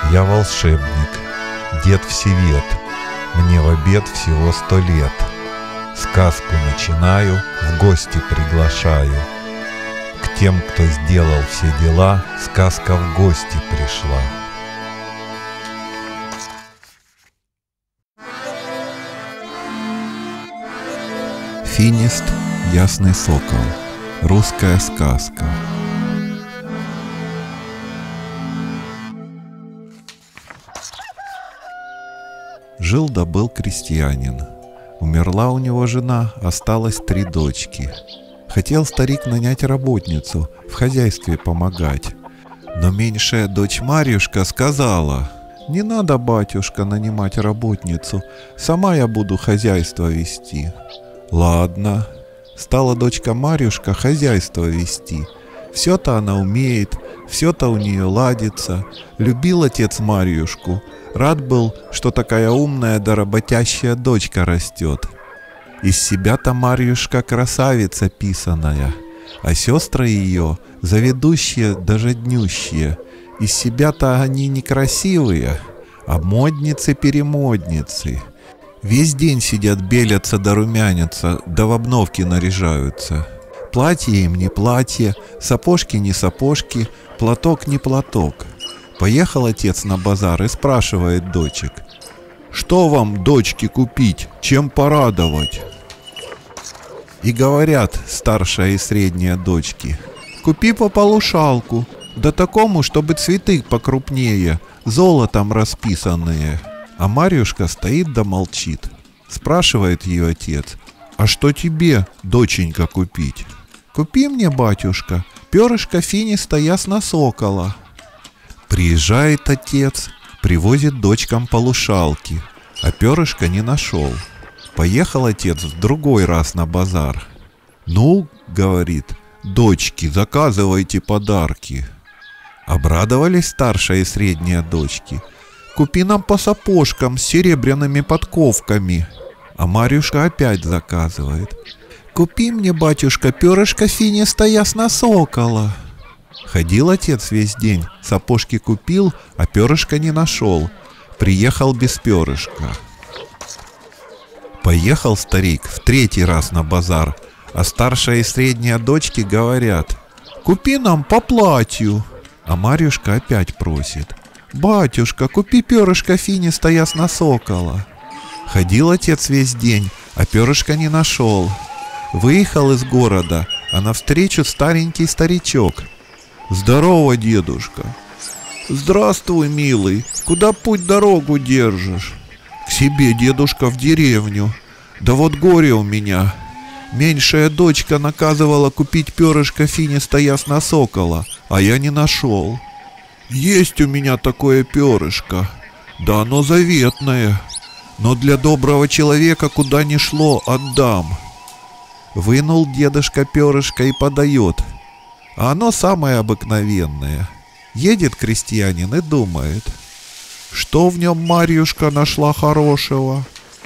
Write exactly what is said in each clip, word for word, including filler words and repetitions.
Я волшебник, дед Всевет, мне в обед всего сто лет. Сказку начинаю, в гости приглашаю. К тем, кто сделал все дела, сказка в гости пришла. Финист, ясный сокол. Русская сказка. Жил да был крестьянин. Умерла у него жена, осталось три дочки. Хотел старик нанять работницу, в хозяйстве помогать. Но меньшая дочь Марьюшка сказала: «Не надо, батюшка, нанимать работницу, сама я буду хозяйство вести». «Ладно». Стала дочка Марьюшка хозяйство вести. Все-то она умеет, все-то у нее ладится. Любил отец Марьюшку. Рад был, что такая умная да работящая дочка растет. Из себя-то Марьюшка красавица писаная, а сестры ее заведущие даже днющие. Из себя-то они некрасивые, а модницы-перемодницы. Весь день сидят, белятся да румянятся, да в обновки наряжаются. Платье им не платье, сапожки не сапожки, платок не платок. Поехал отец на базар и спрашивает дочек: «Что вам, дочки, купить? Чем порадовать?» И говорят старшая и средняя дочки: «Купи пополушалку, да такому, чтобы цветы покрупнее, золотом расписанные». А Марьюшка стоит да молчит. Спрашивает ее отец: «А что тебе, доченька, купить?» «Купи мне, батюшка, перышко финиста ясно-сокола». Приезжает отец, привозит дочкам полушалки, а перышка не нашел. Поехал отец в другой раз на базар. «Ну, — говорит, — дочки, заказывайте подарки». Обрадовались старшая и средняя дочки: «Купи нам по сапожкам с серебряными подковками». А Марьюшка опять заказывает: «Купи мне, батюшка, перышко финиста ясно-сокола». Ходил отец весь день, сапожки купил, а перышка не нашел. Приехал без перышка. Поехал старик в третий раз на базар, а старшая и средняя дочки говорят: «Купи нам по платью». А Марьюшка опять просит: «Батюшка, купи перышко финиста ясно-сокола». Ходил отец весь день, а перышка не нашел. Выехал из города, а навстречу старенький старичок. «Здорово, дедушка». «Здравствуй, милый, куда путь дорогу держишь?» «К себе, дедушка, в деревню. Да вот горе у меня. Меньшая дочка наказывала купить перышко финиста ясно-сокола, а я не нашел». «Есть у меня такое перышко, да оно заветное, но для доброго человека куда ни шло, отдам». Вынул дедушка перышко и подает, а оно самое обыкновенное. Едет крестьянин и думает: что в нем Марьюшка нашла хорошего?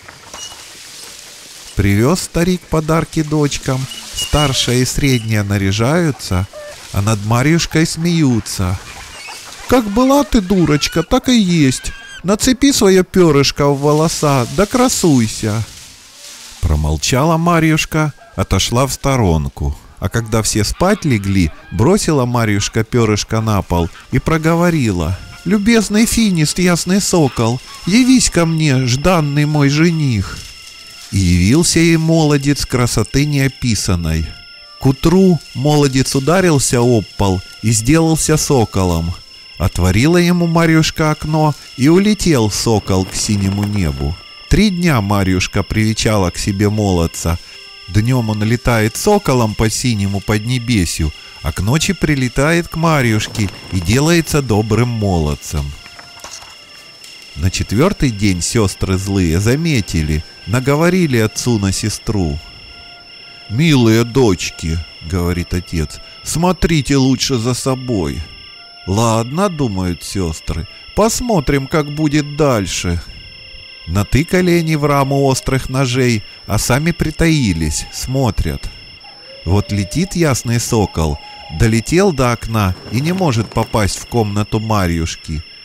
Привез старик подарки дочкам, старшая и средняя наряжаются, а над Марьюшкой смеются: «Как была ты дурочка, так и есть. Нацепи свое перышко в волоса, да красуйся». Промолчала Марьюшка, отошла в сторонку. А когда все спать легли, бросила Марьюшка перышко на пол и проговорила: «Любезный финист, ясный сокол, явись ко мне, жданный мой жених». И явился ей молодец красоты неописанной. К утру молодец ударился об пол и сделался соколом. Отворила ему Марьюшка окно, и улетел сокол к синему небу. Три дня Марьюшка привечала к себе молодца. Днем он летает соколом по синему поднебесью, а к ночи прилетает к Марьюшке и делается добрым молодцем. На четвертый день сестры злые заметили, наговорили отцу на сестру. «Милые дочки, — говорит отец, — смотрите лучше за собой». «Ладно, — думают сестры, — посмотрим, как будет дальше». Натыкали они в раму острых ножей, а сами притаились, смотрят. Вот летит ясный сокол, долетел до окна и не может попасть в комнату Марьюшки.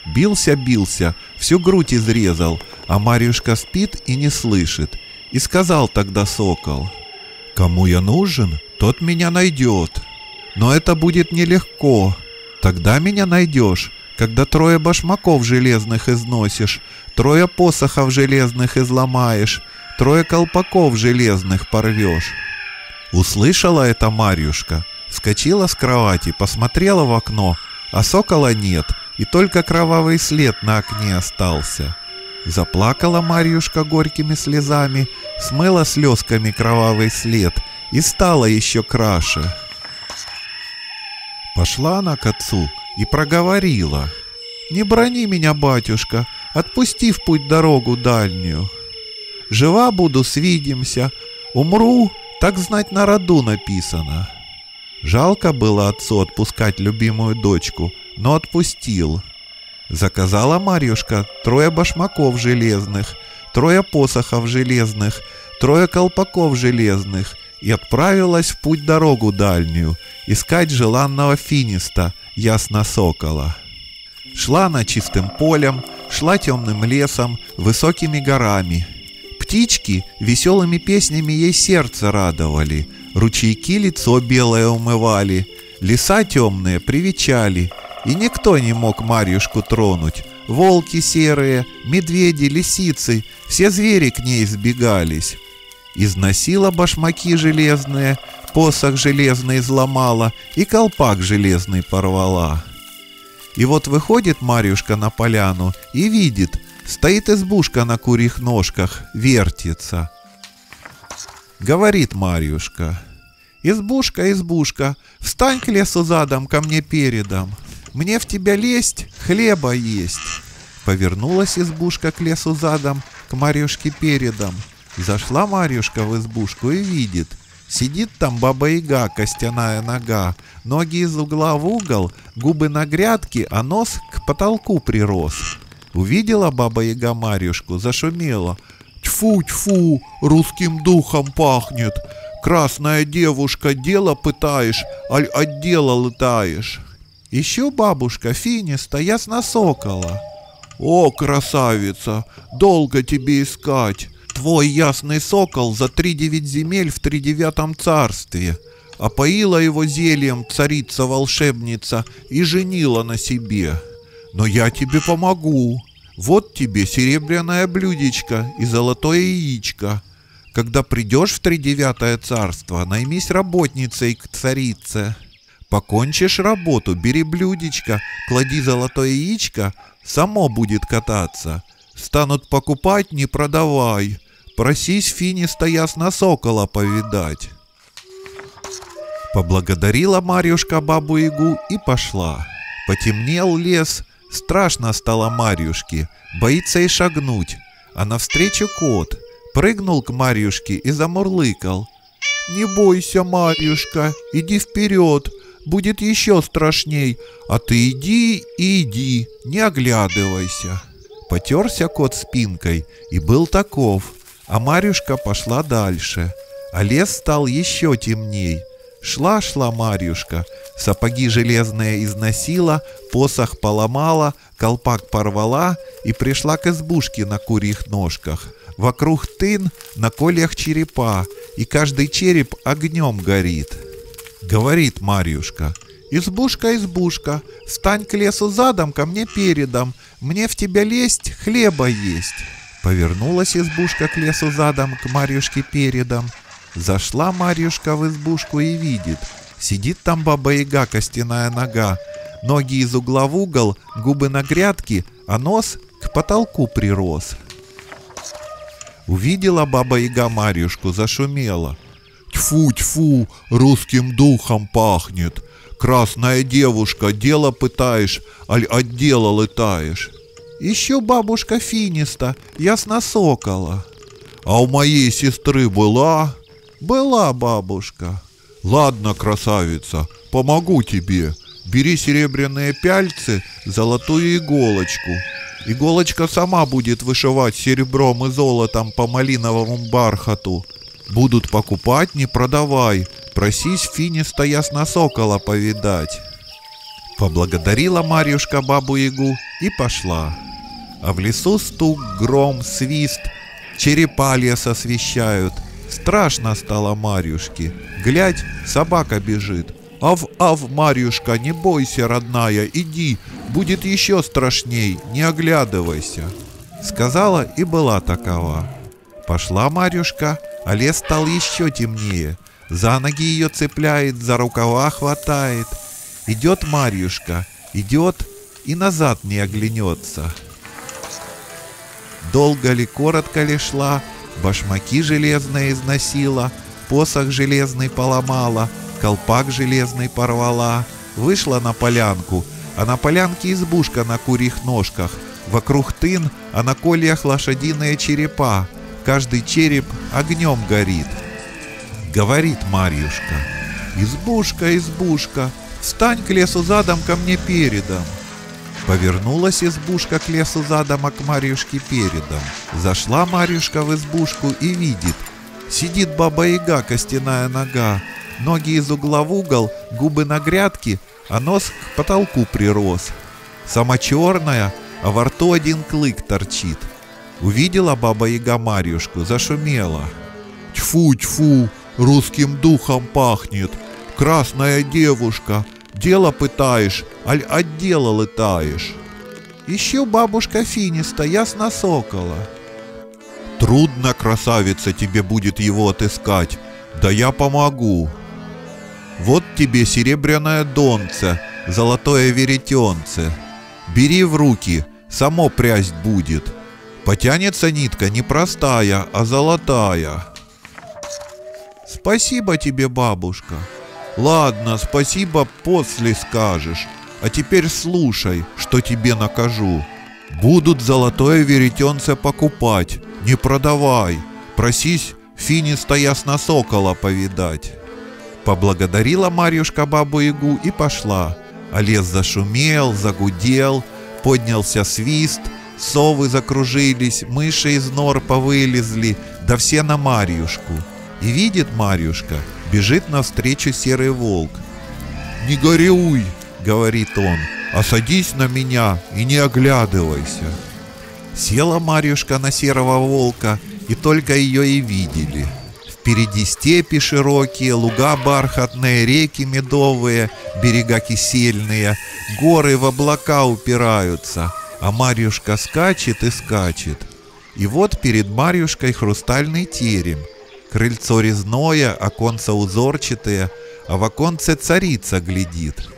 Бился-бился, всю грудь изрезал, а Марьюшка спит и не слышит. И сказал тогда сокол: «Кому я нужен, тот меня найдет. Но это будет нелегко. Тогда меня найдешь, когда трое башмаков железных износишь, трое посохов железных изломаешь, трое колпаков железных порвешь». Услышала это Марьюшка, вскочила с кровати, посмотрела в окно, а сокола нет, и только кровавый след на окне остался. Заплакала Марьюшка горькими слезами, смыла слезками кровавый след и стала еще краше. Пошла она к отцу и проговорила: «Не брони меня, батюшка, отпусти в путь дорогу дальнюю. Жива буду, свидимся, умру, так знать на роду написано». Жалко было отцу отпускать любимую дочку, но отпустил. Заказала Марьюшка трое башмаков железных, трое посохов железных, трое колпаков железных и отправилась в путь дорогу дальнюю искать желанного финиста, ясно-сокола. Шла она чистым полем, шла темным лесом, высокими горами. Птички веселыми песнями ей сердце радовали, ручейки лицо белое умывали, леса темные привечали, и никто не мог Марьюшку тронуть. Волки серые, медведи, лисицы, все звери к ней сбегались. Износила башмаки железные, посох железный изломала и колпак железный порвала. И вот выходит Марьюшка на поляну и видит, стоит избушка на курьих ножках, вертится. Говорит Марьюшка: «Избушка, избушка, встань к лесу задом, ко мне передом. Мне в тебя лезть, хлеба есть». Повернулась избушка к лесу задом, к Марьюшке передом. Зашла Марьюшка в избушку и видит, сидит там баба-яга, костяная нога, ноги из угла в угол, губы на грядке, а нос к потолку прирос. Увидела баба-яга Марьюшку, зашумела: «Тьфу-тьфу, русским духом пахнет! Красная девушка, дело пытаешь, аль от дела летаешь?» «Ищу, бабушка, финиста, ясно-сокола». «О, красавица, долго тебе искать! Твой ясный сокол за тридевять земель в тридевятом царстве. Опоила его зельем царица-волшебница и женила на себе. Но я тебе помогу. Вот тебе серебряное блюдечко и золотое яичко. Когда придешь в тридевятое царство, наймись работницей к царице. Покончишь работу, бери блюдечко, клади золотое яичко, само будет кататься. Станут покупать, не продавай. Просись финиста ясно-сокола повидать». Поблагодарила Марьюшка бабу-ягу и пошла. Потемнел лес, страшно стало Марьюшке, боится и шагнуть. А навстречу кот прыгнул к Марьюшке и замурлыкал: «Не бойся, Марьюшка, иди вперед, будет еще страшней, а ты иди и иди, не оглядывайся». Потерся кот спинкой и был таков, а Марьюшка пошла дальше, а лес стал еще темней. Шла-шла Марьюшка, сапоги железные износила, посох поломала, колпак порвала и пришла к избушке на курьих ножках. Вокруг тын на кольях черепа, и каждый череп огнем горит. Говорит Марьюшка: «Избушка, избушка, встань к лесу задом, ко мне передом, мне в тебя лезть, хлеба есть». Повернулась избушка к лесу задом, к Марьюшке передом. Зашла Марьюшка в избушку и видит, сидит там баба-яга, костяная нога, ноги из угла в угол, губы на грядке, а нос к потолку прирос. Увидела баба-яга Марьюшку, зашумела: «Тьфу-тьфу, русским духом пахнет! Красная девушка, дело пытаешь, аль от дела летаешь?» «Ищу, бабушка, финиста, ясно-сокола». «А у моей сестры была?» «Была, бабушка». «Ладно, красавица, помогу тебе. Бери серебряные пяльцы, золотую иголочку. Иголочка сама будет вышивать серебром и золотом по малиновому бархату. Будут покупать, не продавай. Просись финиста ясно-сокола повидать». Поблагодарила Марьюшка бабу-ягу и пошла. А в лесу стук, гром, свист, черепа лес освещают. Страшно стало Марьюшке. Глядь, собака бежит. «Ав, ав, Марьюшка, не бойся, родная, иди, будет еще страшней, не оглядывайся», сказала и была такова. Пошла Марьюшка, а лес стал еще темнее. За ноги ее цепляет, за рукава хватает. Идет Марьюшка, идет и назад не оглянется. Долго ли, коротко ли шла, башмаки железные износила, посох железный поломала, колпак железный порвала. Вышла на полянку, а на полянке избушка на курьих ножках. Вокруг тын, а на кольях лошадиные черепа. Каждый череп огнем горит. Говорит Марьюшка: «Избушка, избушка, встань к лесу задом, ко мне передом». Повернулась избушка к лесу задом, а к Марьюшке передом. Зашла Марьюшка в избушку и видит: сидит баба-яга, костяная нога, ноги из угла в угол, губы на грядке, а нос к потолку прирос. Сама черная, а во рту один клык торчит. Увидела баба-яга Марьюшку, зашумела: «Тьфу, тьфу, русским духом пахнет! Красная девушка, дело пытаешь, аль от дела летаешь?» «Ищу, бабушка Финиста, ясно сокола». «Трудно, красавица, тебе будет его отыскать, да я помогу. Вот тебе серебряное донце, золотое веретенце. Бери в руки, само прясть будет. Потянется нитка не простая, а золотая». «Спасибо тебе, бабушка». «Ладно, спасибо, после скажешь. А теперь слушай, что тебе накажу. Будут золотое веретенце покупать, не продавай. Просись Финиста ясносокола повидать». Поблагодарила Марьюшка бабу-ягу и пошла. А лес зашумел, загудел, поднялся свист, совы закружились, мыши из нор повылезли, да все на Марьюшку. И видит Марьюшка, бежит навстречу серый волк. «Не горюй, — говорит он, — а садись на меня и не оглядывайся». Села Марьюшка на серого волка, и только ее и видели. Впереди степи широкие, луга бархатные, реки медовые, берега кисельные, горы в облака упираются, а Марьюшка скачет и скачет. И вот перед Марьюшкой хрустальный терем. Крыльцо резное, оконца узорчатые, а в оконце царица глядит.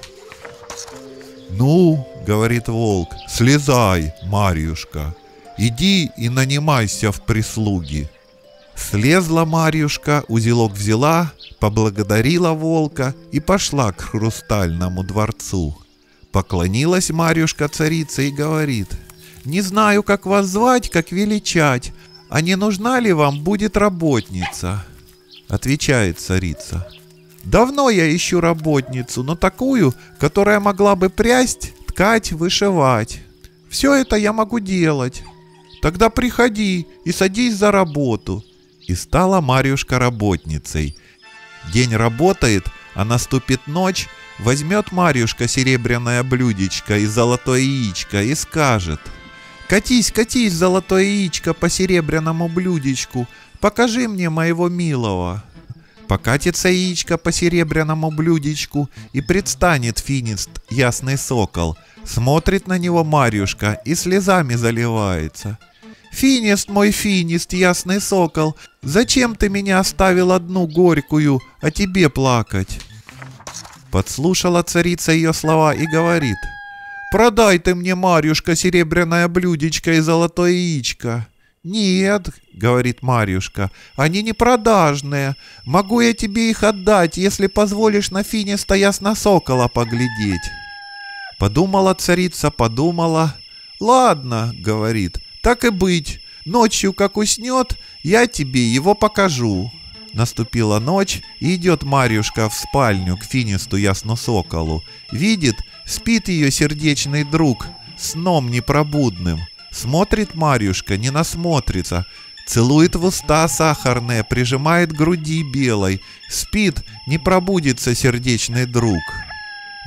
«Ну, — говорит волк, — слезай, Марьюшка, иди и нанимайся в прислуги». Слезла Марьюшка, узелок взяла, поблагодарила волка и пошла к хрустальному дворцу. Поклонилась Марьюшка царице и говорит: «Не знаю, как вас звать, как величать, а не нужна ли вам будет работница?» Отвечает царица: «Давно я ищу работницу, но такую, которая могла бы прясть, ткать, вышивать. Все это я могу делать. Тогда приходи и садись за работу». И стала Марьюшка работницей. День работает, а наступит ночь, возьмет Марьюшка серебряное блюдечко и золотое яичко и скажет: «Катись, катись, золотое яичко, по серебряному блюдечку, покажи мне моего милого». Покатится яичко по серебряному блюдечку, и предстанет Финист, ясный сокол. Смотрит на него Марьюшка и слезами заливается: «Финист мой, Финист, ясный сокол, зачем ты меня оставил одну горькую, а тебе плакать?» Подслушала царица ее слова и говорит: «Продай ты мне, Марьюшка, серебряное блюдечко и золотое яичко». «Нет, — говорит Марьюшка, — они не продажные. Могу я тебе их отдать, если позволишь на Финиста ясносокола поглядеть». Подумала царица, подумала. «Ладно, — говорит, — так и быть. Ночью, как уснет, я тебе его покажу». Наступила ночь, и идет Марьюшка в спальню к Финисту ясносоколу. Видит, спит ее сердечный друг сном непробудным. Смотрит Марьюшка, не насмотрится, целует в уста сахарные, прижимает к груди белой. Спит, не пробудится сердечный друг.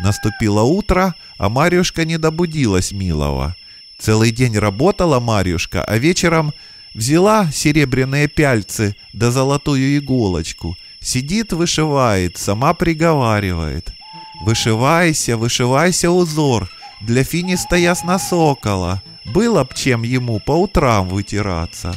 Наступило утро, а Марьюшка не добудилась милого. Целый день работала Марьюшка, а вечером взяла серебряные пяльцы да золотую иголочку. Сидит, вышивает, сама приговаривает: «Вышивайся, вышивайся узор для финиста ясносокола. Было б чем ему по утрам вытираться».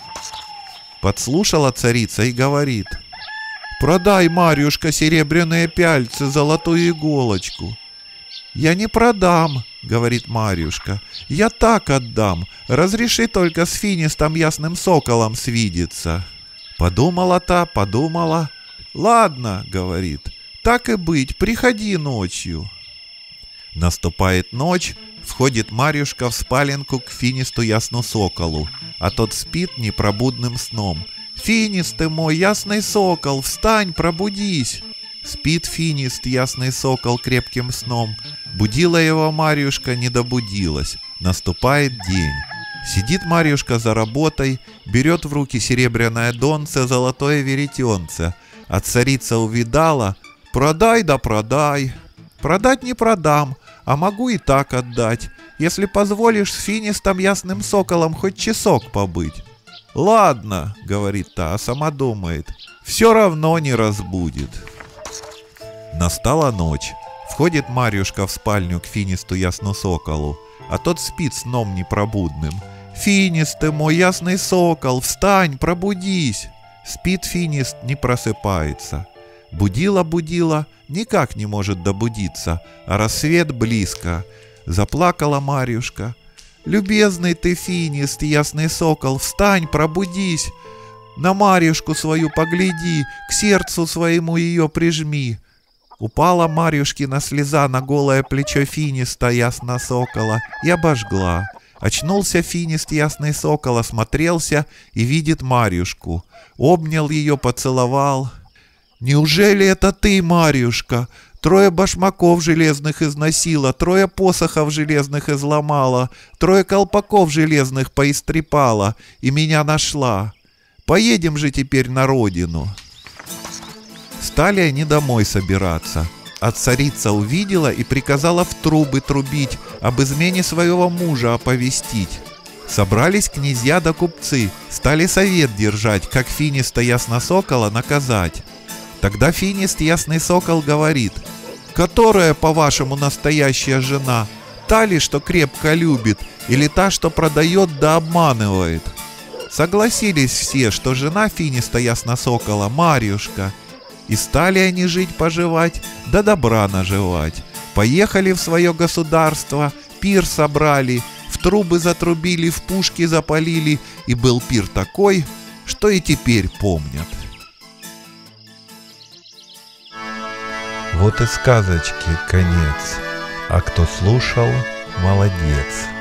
Подслушала царица и говорит: «Продай, Марьюшка, серебряные пяльцы, золотую иголочку». «Я не продам», — говорит Марьюшка, — «я так отдам. Разреши только с финистом ясным соколом свидеться». Подумала та, подумала. «Ладно», — говорит, — «так и быть, приходи ночью». Наступает ночь, входит Марьюшка в спаленку к финисту ясносоколу, а тот спит непробудным сном. «Финист ты мой, ясный сокол, встань, пробудись!» Спит финист, ясный сокол, крепким сном. Будила его Марьюшка, не добудилась. Наступает день. Сидит Марьюшка за работой, берет в руки серебряное донце, золотое веретенце. А царица увидала: «Продай да продай». «Продать не продам, а могу и так отдать, если позволишь с финистом ясным соколом хоть часок побыть». «Ладно», — говорит та, а сама думает: «все равно не разбудит». Настала ночь. Входит Марьюшка в спальню к финисту ясносоколу, а тот спит сном непробудным. «Финист ты мой, ясный сокол, встань, пробудись!» Спит финист, не просыпается. Будила-будила, никак не может добудиться, а рассвет близко. Заплакала Марьюшка: «Любезный ты, финист, ясный сокол, встань, пробудись! На Марьюшку свою погляди, к сердцу своему ее прижми». Упала Марьюшкина слеза на голое плечо финиста ясносокола и обожгла. Очнулся финист ясный сокол, осмотрелся и видит Марьюшку. Обнял ее, поцеловал. «Неужели это ты, Марьюшка? Трое башмаков железных износила, трое посохов железных изломала, трое колпаков железных поистрепала и меня нашла. Поедем же теперь на родину». Стали они домой собираться, а царица увидела и приказала в трубы трубить, об измене своего мужа оповестить. Собрались князья да купцы, стали совет держать, как финиста ясносокола наказать. Тогда финист ясный сокол говорит: «Которая, по-вашему, настоящая жена? Та ли, что крепко любит, или та, что продает да обманывает?» Согласились все, что жена финиста ясносокола Марьюшка. И стали они жить-поживать, да добра наживать. Поехали в свое государство, пир собрали, в трубы затрубили, в пушки запалили, и был пир такой, что и теперь помнят. Вот и сказочки конец, а кто слушал, молодец.